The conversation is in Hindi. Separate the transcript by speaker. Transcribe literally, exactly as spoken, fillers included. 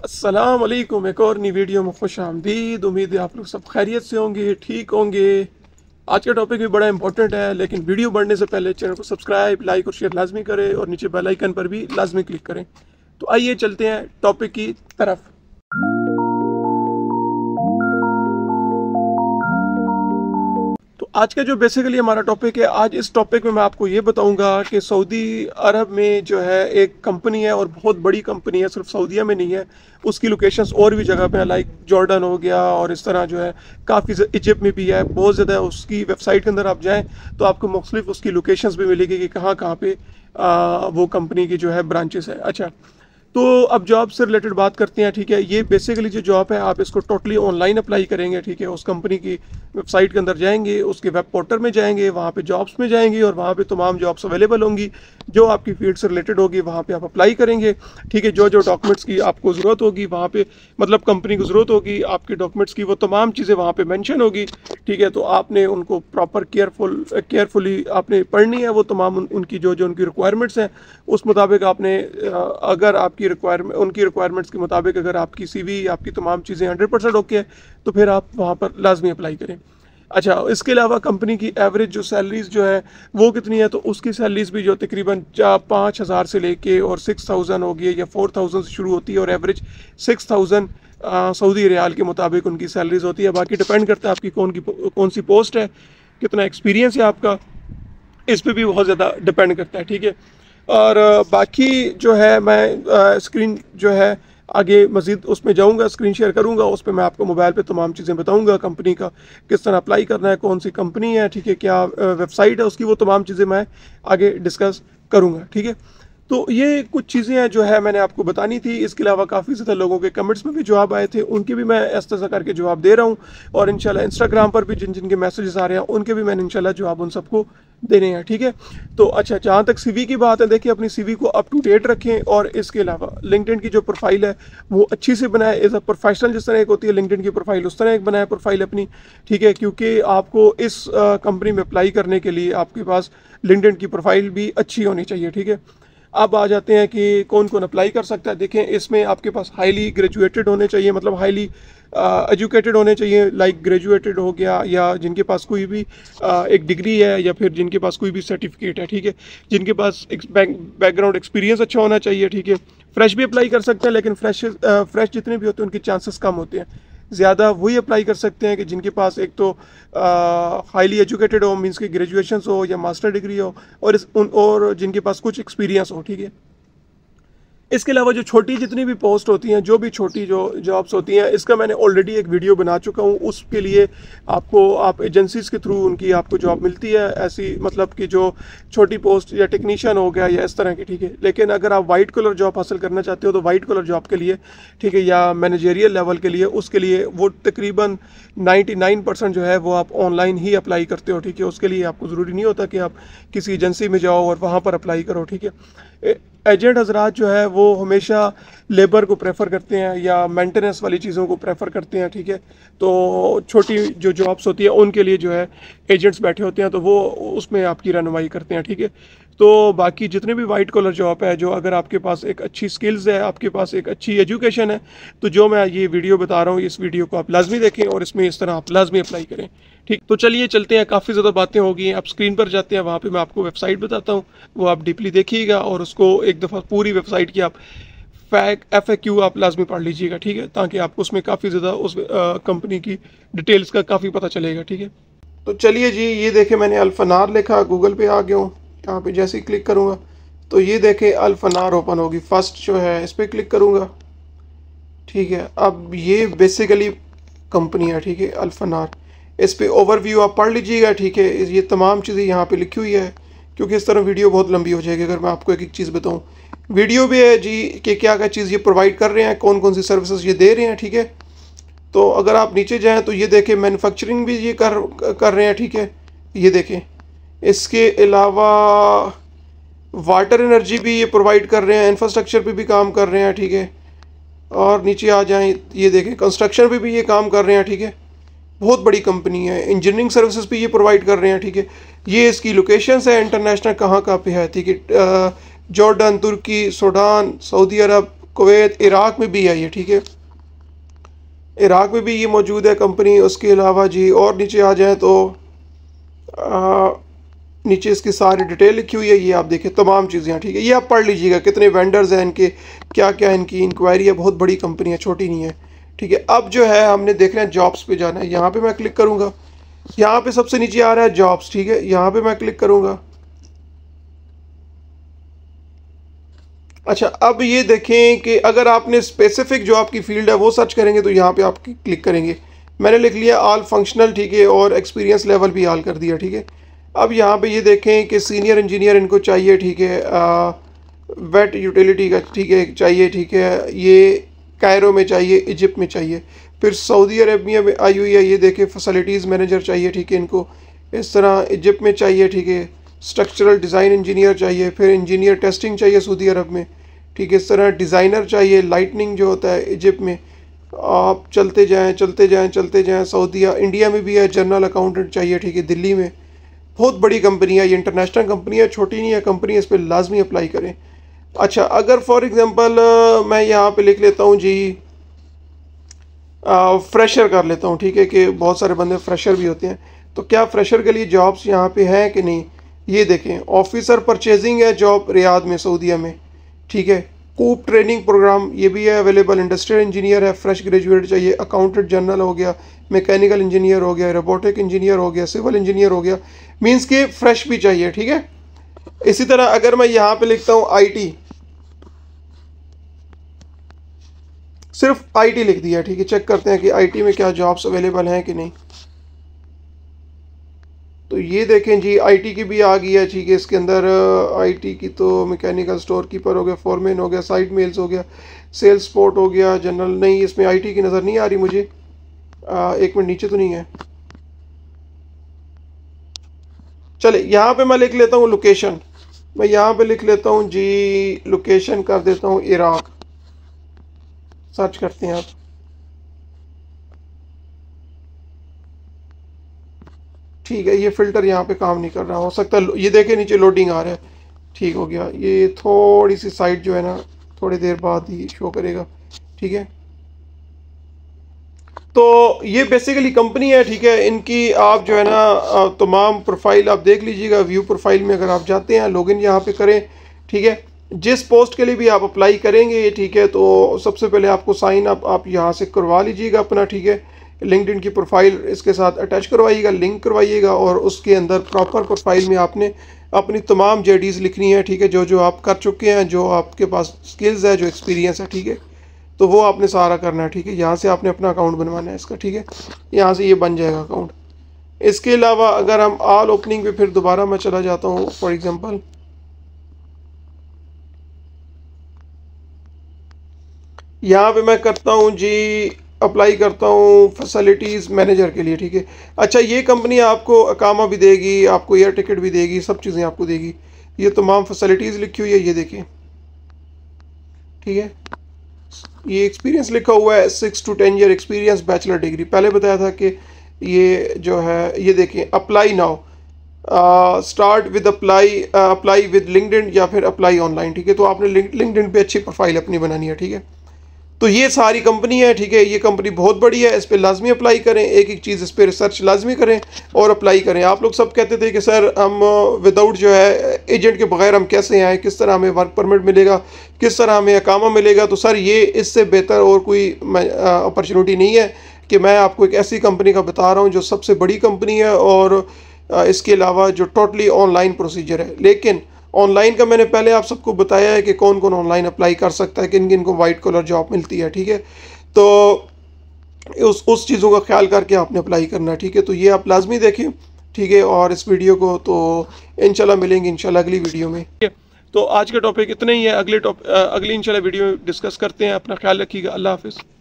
Speaker 1: अस्सलाम वालेकुम। एक और नई वीडियो में खुश आमदीद। उम्मीद है आप लोग सब खैरियत से होंगे, ठीक होंगे। आज का टॉपिक भी बड़ा इंपॉर्टेंट है, लेकिन वीडियो बढ़ने से पहले चैनल को सब्सक्राइब, लाइक और शेयर लाजमी करें और नीचे बेल आइकन पर भी लाजमी क्लिक करें। तो आइए चलते हैं टॉपिक की तरफ। तो आज का जो बेसिकली हमारा टॉपिक है, आज इस टॉपिक में मैं आपको ये बताऊंगा कि सऊदी अरब में जो है एक कंपनी है और बहुत बड़ी कंपनी है, सिर्फ सऊदीया में नहीं है, उसकी लोकेशंस और भी जगह पे हैं, लाइक जॉर्डन हो गया और इस तरह जो है काफ़ी इजिप्ट में भी है, बहुत ज़्यादा। उसकी वेबसाइट के अंदर आप जाएँ तो आपको मुख्तलिफ उसकी लोकेशंस भी मिलेगी कि कहाँ कहाँ पे आ, वो कंपनी की जो है ब्रांचेस है। अच्छा, तो अब जॉब से रिलेटेड बात करते हैं। ठीक है, ये बेसिकली जो जॉब है आप इसको टोटली ऑनलाइन अप्लाई करेंगे। ठीक है, उस कंपनी की वेबसाइट के अंदर जाएंगे, उसके वेब पोर्टल में जाएंगे, वहाँ पे जॉब्स में जाएंगे और वहाँ पे तमाम जॉब्स अवेलेबल होंगी जो आपकी फील्ड से रिलेटेड होगी, वहाँ पे आप अप्लाई करेंगे। ठीक है, जो जो डॉक्यूमेंट्स की आपको ज़रूरत होगी वहाँ पे, मतलब कंपनी को ज़रूरत होगी आपके डॉक्यूमेंट्स की, वो तमाम चीज़ें वहाँ पर मैंशन होगी। ठीक है, तो आपने उनको प्रॉपर केयरफुल केयरफुली आपने पढ़नी है, वो तमाम उन, उनकी जो जो उनकी रिक्वायरमेंट्स हैं उस मुताबिक आपने, अगर आपकी रिक्वायरमेंट उनकी रिक्वायरमेंट्स के मुताबिक अगर आपकी सीवी आपकी तमाम चीज़ें हंड्रेड परसेंट ओके है तो फिर आप वहाँ पर लाजमी अप्लाई करें। अच्छा, इसके अलावा कंपनी की एवरेज जो सैलरीज जो है वो कितनी है, तो उसकी सैलरीज भी जो तकरीबन पाँच हज़ार से लेके और सिक्स थाउजेंड होगी या फोर थाउजेंड से शुरू होती है और average six thousand Saudi riyal के मुताबिक उनकी सैलरीज होती है। बाकी डिपेंड करता है आपकी कौन की कौन सी पोस्ट है, कितना एक्सपीरियंस है आपका, इस पर भी बहुत ज़्यादा डिपेंड करता है। ठीक है, और बाकी जो है मैं स्क्रीन जो है आगे मज़ीद उसमें जाऊंगा, स्क्रीन शेयर करूंगा, उस पर मैं आपको मोबाइल पे तमाम चीज़ें बताऊंगा, कंपनी का किस तरह अप्लाई करना है, कौन सी कंपनी है, ठीक है, क्या वेबसाइट है उसकी, वो तमाम चीज़ें मैं आगे डिस्कस करूंगा। ठीक है, तो ये कुछ चीज़ें हैं जो है मैंने आपको बतानी थी। इसके अलावा काफ़ी ज़्यादा लोगों के कमेंट्स में भी जवाब आए थे, उनके भी मैं इस तरह करके जवाब दे रहा हूँ और इंशाल्लाह इंस्टाग्राम पर भी जिन जिन के मैसेजेस आ रहे हैं उनके भी मैंने इंशाल्लाह जवाब उन सबको देने हैं। ठीक है, तो अच्छा, जहाँ तक सीवी की बात है, देखिए अपनी सीवी को अप टू डेट रखें और इसके अलावा लिंक्डइन की जो प्रोफाइल है वो अच्छी से बनाए, एज अ प्रोफेशनल जिस तरह एक होती है लिंक्डइन की प्रोफाइल उस तरह एक बनाए प्रोफाइल अपनी। ठीक है, क्योंकि आपको इस कंपनी में अप्लाई करने के लिए आपके पास लिंक्डइन की प्रोफाइल भी अच्छी होनी चाहिए। ठीक है, अब आ जाते हैं कि कौन कौन अप्लाई कर सकता है। देखें, इसमें आपके पास हाईली ग्रेजुएटेड होने चाहिए, मतलब हाईली एजुकेटेड होने चाहिए, लाइक ग्रेजुएटेड हो गया, या जिनके पास कोई भी uh, एक डिग्री है, या फिर जिनके पास कोई भी सर्टिफिकेट है। ठीक है, जिनके पास एक बैकग्राउंड एक्सपीरियंस अच्छा होना चाहिए। ठीक है, फ्रेश भी अप्लाई कर सकते हैं, लेकिन फ्रेश फ्रेश जितने भी होते हैं उनके चांसेस कम होते हैं। ज़्यादा वही अप्लाई कर सकते हैं कि जिनके पास एक तो हाईली एजुकेटेड हो, मींस की ग्रेजुएशन हो या मास्टर डिग्री हो, और इस उन और जिनके पास कुछ एक्सपीरियंस हो। ठीक है, इसके अलावा जो छोटी जितनी भी पोस्ट होती हैं, जो भी छोटी जो जॉब्स होती हैं, इसका मैंने ऑलरेडी एक वीडियो बना चुका हूँ। उसके लिए आपको आप एजेंसीज़ के थ्रू उनकी आपको जॉब मिलती है, ऐसी मतलब कि जो छोटी पोस्ट या टेक्नीशियन हो गया या इस तरह की। ठीक है, लेकिन अगर आप वाइट कलर जॉब हासिल करना चाहते हो तो वाइट कलर जॉब के लिए, ठीक है, या मैनेजरियल लेवल के लिए, उसके लिए वो तकरीबन नाइन्टी नाइन परसेंट जो है वो आप ऑनलाइन ही अप्लाई करते हो। ठीक है, उसके लिए आपको ज़रूरी नहीं होता कि आप किसी एजेंसी में जाओ और वहाँ पर अप्लाई करो। ठीक है, एजेंट हजरात जो है वो हमेशा लेबर को प्रेफर करते हैं या मेंटेनेंस वाली चीज़ों को प्रेफर करते हैं। ठीक है, तो छोटी जो जॉब्स होती है उनके लिए जो है एजेंट्स बैठे होते हैं, तो वो उसमें आपकी रहनुमाई करते हैं। ठीक है, तो बाकी जितने भी वाइट कॉलर जॉब है, जो अगर आपके पास एक अच्छी स्किल्स है, आपके पास एक अच्छी एजुकेशन है, तो जो मैं ये वीडियो बता रहा हूँ, इस वीडियो को आप लाजमी देखें और इसमें इस तरह आप लाजमी अप्लाई करें। ठीक, तो चलिए चलते हैं, काफ़ी ज़्यादा बातें हो गई हैं, आप स्क्रीन पर जाते हैं, वहाँ पे मैं आपको वेबसाइट बताता हूँ, वो आप डीपली देखिएगा और उसको एक दफ़ा पूरी वेबसाइट की आप फैक एफ ए क्यू आप लाजमी पढ़ लीजिएगा। ठीक है, ताकि आपको उसमें काफ़ी ज़्यादा उस कंपनी की डिटेल्स का काफ़ी पता चलेगा। ठीक है, तो चलिए जी, ये देखें मैंने अल्फनार लिखा, गूगल पे आ गया हूँ, यहाँ पे जैसे ही क्लिक करूँगा तो ये देखें अल्फनार ओपन होगी, फर्स्ट जो है इस पर क्लिक करूँगा। ठीक है, अब ये बेसिकली कंपनी है। ठीक है, अल्फनार, इस पर ओवरव्यू आप पढ़ लीजिएगा। ठीक है, ये तमाम चीज़ें यहाँ पे लिखी हुई है, क्योंकि इस तरह वीडियो बहुत लंबी हो जाएगी अगर मैं आपको एक एक चीज़ बताऊँ। वीडियो भी है जी कि क्या क्या चीज़ ये प्रोवाइड कर रहे हैं, कौन कौन सी सर्विसेज ये दे रहे हैं। ठीक है, तो अगर आप नीचे जाएँ तो ये देखें मैन्युफैक्चरिंग भी ये कर कर रहे हैं। ठीक है, ये देखें, इसके अलावा वाटर एनर्जी भी ये प्रोवाइड कर रहे हैं, इंफ्रास्ट्रक्चर पे भी काम कर रहे हैं। ठीक है, और नीचे आ जाएं, ये देखें कंस्ट्रक्शन पे भी ये काम कर रहे हैं। ठीक है, बहुत बड़ी कंपनी है, इंजीनियरिंग सर्विसेज भी ये प्रोवाइड कर रहे हैं। ठीक है, ये इसकी लोकेशंस है इंटरनेशनल कहाँ कहाँ पे है। ठीक है, जॉर्डन, तुर्की, Sudan, Saudi Arab, Kuwait, Iraq में भी है ये, ठीक है, इराक में भी ये मौजूद है कंपनी। उसके अलावा जी और नीचे आ जाए तो आ, नीचे इसकी सारी डिटेल लिखी हुई है, ये आप देखें तमाम चीज़ें, ठीक है, ये आप पढ़ लीजिएगा कितने वेंडर्स हैं इनके, क्या क्या इनकी इंक्वायरी है, बहुत बड़ी कंपनी है, छोटी नहीं है, ठीक है। अब जो है हमने देखना है जॉब्स पे जाना है, यहाँ पे मैं क्लिक करूँगा, यहाँ पे सबसे नीचे आ रहा है जॉब्स, ठीक है, यहाँ पे मैं क्लिक करूँगा। अच्छा, अब ये देखें कि अगर आपने स्पेसिफिक जो आपकी फील्ड है वो सर्च करेंगे तो यहाँ पे आप क्लिक करेंगे, मैंने लिख लिया ऑल फंक्शनल, ठीक है, और एक्सपीरियंस लेवल भी ऑल कर दिया, ठीक है। अब यहाँ पे ये देखें कि सीनियर इंजीनियर इनको चाहिए, ठीक है, वेट यूटिलिटी का, ठीक है, चाहिए, ठीक है, ये कायरो में चाहिए, इजिप्ट में चाहिए, फिर सऊदी अरेबिया में आई हुई है, ये देखें फैसिलिटीज़ मैनेजर चाहिए, ठीक है, इनको इस तरह इजिप्ट में चाहिए, ठीक है, स्ट्रक्चरल डिज़ाइन इंजीनियर चाहिए, फिर इंजीनियर टेस्टिंग चाहिए सऊदी अरब में, ठीक है, इस तरह डिज़ाइनर चाहिए, लाइटनिंग जो होता है इजिप्ट में, आप चलते जाएं चलते जाएं चलते जाएं सऊदीया, इंडिया में भी है, जनरल अकाउंटेंट चाहिए, ठीक है, दिल्ली में, बहुत बड़ी कंपनी है, ये इंटरनेशनल कंपनी है, छोटी नहीं है कंपनी, इस पर लाजमी अप्लाई करें। अच्छा, अगर फॉर एग्ज़ाम्पल मैं यहाँ पे लिख लेता हूँ जी फ्रेशर कर लेता हूँ, ठीक है, कि बहुत सारे बंदे फ्रेशर भी होते हैं, तो क्या फ्रेशर के लिए जॉब्स यहाँ पे हैं कि नहीं, ये देखें, ऑफिसर परचेजिंग है जॉब रियाद में सऊदीया में, ठीक है, कूप ट्रेनिंग प्रोग्राम ये भी है अवेलेबल, इंडस्ट्रियल इंजीनियर है, फ्रेश ग्रेजुएट चाहिए, अकाउंटेंट जनरल हो गया, मैकेनिकल इंजीनियर हो गया, रोबोटिक इंजीनियर हो गया, सिविल इंजीनियर हो गया, मींस के फ्रेश भी चाहिए, ठीक है। इसी तरह अगर मैं यहाँ पे लिखता हूँ आईटी, सिर्फ आईटी लिख दिया, ठीक है, चेक करते हैं कि आईटी में क्या जॉब्स अवेलेबल हैं कि नहीं। तो ये देखें जी आईटी की भी आ गई है, ठीक है, इसके अंदर आईटी की तो मैकेनिकल स्टोर कीपर हो गया, फॉरमैन हो गया, साइड मेल्स हो गया, सेल्स सपोर्ट हो गया, जनरल नहीं, इसमें आईटी की नज़र नहीं आ रही मुझे, आ, एक मिनट नीचे तो नहीं है, चले यहाँ पे मैं लिख लेता हूँ लोकेशन, मैं यहाँ पे लिख लेता हूँ जी लोकेशन कर देता हूँ इराक, सर्च करते हैं आप, ठीक है, ये फ़िल्टर यहाँ पे काम नहीं कर रहा, हो सकता है ये देखे नीचे लोडिंग आ रहा है, ठीक हो गया, ये थोड़ी सी साइट जो है ना थोड़ी देर बाद ही शो करेगा, ठीक है। तो ये बेसिकली कंपनी है, ठीक है, इनकी आप जो है ना तमाम प्रोफाइल आप देख लीजिएगा, व्यू प्रोफाइल में अगर आप जाते हैं लॉगिन यहाँ पे करें, ठीक है, जिस पोस्ट के लिए भी आप अप्लाई करेंगे, ठीक है, तो सबसे पहले आपको साइन अप आप यहाँ से करवा लीजिएगा अपना, ठीक है, लिंक्डइन की प्रोफाइल इसके साथ अटैच करवाइएगा, लिंक करवाइएगा, और उसके अंदर प्रॉपर प्रोफाइल में आपने अपनी तमाम जेडीज़ लिखनी है, ठीक है, जो जो आप कर चुके हैं, जो आपके पास स्किल्स है, जो एक्सपीरियंस है, ठीक है, तो वो आपने सारा करना है, ठीक है, यहाँ से आपने अपना अकाउंट बनवाना है इसका, ठीक है, यहाँ से ये बन जाएगा अकाउंट। इसके अलावा अगर हम ऑल ओपनिंग पे फिर दोबारा मैं चला जाता हूँ, फॉर एग्जांपल यहाँ पे मैं करता हूँ जी अप्लाई करता हूँ फैसिलिटीज़ मैनेजर के लिए, ठीक है। अच्छा, ये कंपनी आपको अकामा भी देगी, आपको एयर टिकट भी देगी, सब चीज़ें आपको देगी, ये तमाम फैसिलिटीज़ लिखी हुई है, ये देखिए, ठीक है, ये एक्सपीरियंस लिखा हुआ है six to ten year experience, bachelor degree, पहले बताया था कि ये जो है, ये देखिए apply now, start with apply, apply with LinkedIn या फिर अप्लाई ऑनलाइन, ठीक है, तो आपने लिंक्डइन पे अच्छी प्रोफाइल अपनी बनानी है, ठीक है। तो ये सारी कंपनी है, ठीक है, ये कंपनी बहुत बड़ी है, इस पर लाजमी अप्लाई करें, एक एक चीज़ इस पर रिसर्च लाजमी करें और अप्लाई करें। आप लोग सब कहते थे कि सर हम विदाउट जो है एजेंट के बगैर हम कैसे आएँ, किस तरह हमें वर्क परमिट मिलेगा, किस तरह हमें अकामा मिलेगा, तो सर ये इससे बेहतर और कोई अपॉर्चुनिटी नहीं है कि मैं आपको एक ऐसी कंपनी का बता रहा हूँ जो सबसे बड़ी कंपनी है, और इसके अलावा जो टोटली ऑनलाइन प्रोसीजर है। लेकिन ऑनलाइन का मैंने पहले आप सबको बताया है कि कौन कौन ऑनलाइन अप्लाई कर सकता है, किन किन को वाइट कॉलर जॉब मिलती है, ठीक है, तो उस उस चीज़ों का ख्याल करके आपने अप्लाई करना है, ठीक है। तो ये आप लाजमी देखें, ठीक है, और इस वीडियो को तो इंशाल्लाह मिलेंगे इंशाल्लाह अगली वीडियो में। तो आज का टॉपिक इतना ही है, अगले टॉप अगली इंशाल्लाह वीडियो में डिस्कस करते हैं। अपना ख्याल रखिएगा, अल्लाह हाफिज़।